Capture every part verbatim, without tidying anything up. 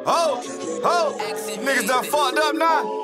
Oh, oh, niggas done fucked up now.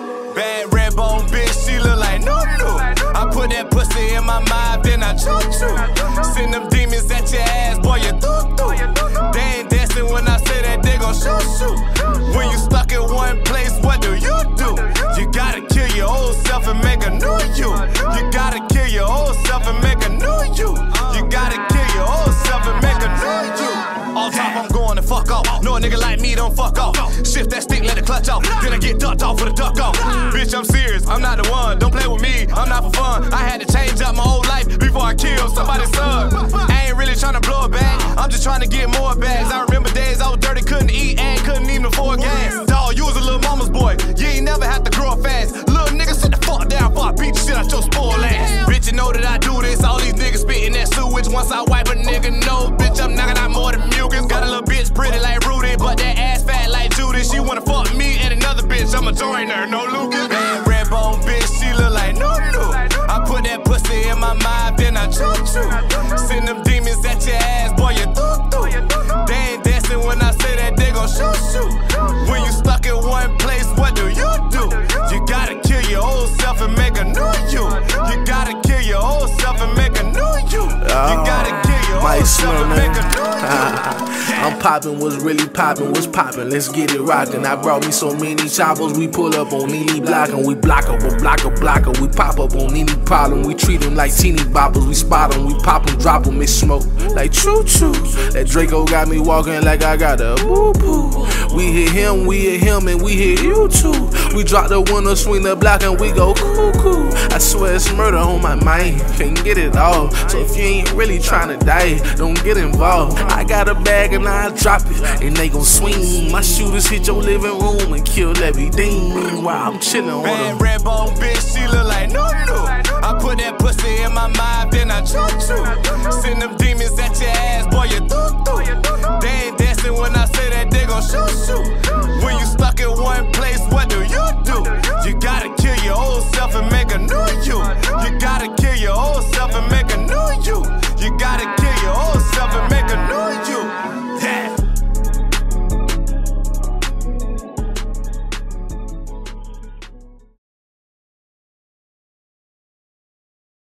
Bad red bone bitch, she look like no no. I put that pussy in my mind, then I choo choo. Send them demons at your ass, boy, you doo doo. They ain't dancing when I say that they gon' shoot shoot. When you stuck in one place, what do you do? You gotta kill your old self and make a new you. You gotta kill your old self and make a new you. You gotta kill your old self and make a new you. On top, I'm going to fuck off. No a nigga like me don't fuck off. Shift that stick, let the clutch off. Then I get ducked off for the duck off. Bitch, I'm serious, I'm not the one. Don't play with me, I'm not for fun. I had to change up my whole life before I killed somebody's son. I ain't really trying to blow a bag, I'm just trying to get more bags. I remember days I was dirty, couldn't eat and couldn't even afford gas. Dawg, you was a little mama's boy, you ain't never had to grow up fast. Little nigga, sit the fuck down before I beat the shit out your spoiled ass. Bitch, you know that I do this, all these niggas spitting that sewage. Once I wipe a nigga no, bitch, I'm knocking out more than mucus. Got a little bitch pretty like Rudy, but that ass fat like Judy. She wanna fuck me and another bitch, I'm a joiner, no Lucas. Bad red bone bitch, she look like no no. I put that pussy in my mind, then I choo choo. Send them demons at your ass, boy, you doo doo. They ain't dancing when I say that they gon' shoot shoot. When you stuck in one place, what do you do? You gotta kill your old self and make a new you. You gotta kill your old self and make a new you. You gotta kill your old self and make a new you. I'm poppin', what's really poppin', what's poppin', let's get it rockin'. I brought me so many choppers, we pull up on any block and we block up a block a blocker. We pop up on any problem, we treat them like teeny boppers. We spot them, we pop them, drop them, it smoke like choo choo. That Draco got me walking like I got a boo boo. We hit him, we hit him, and we hit you too. We drop the window, swing the block, and we go cuckoo. I swear it's murder on my mind, can't get it all. So if you ain't really tryna die, don't get involved. I got a bag and I drop it, and they gon' swing. My shooters hit your living room and kill everything while I'm chillin' on them. Bad red bone bitch, she look like no no.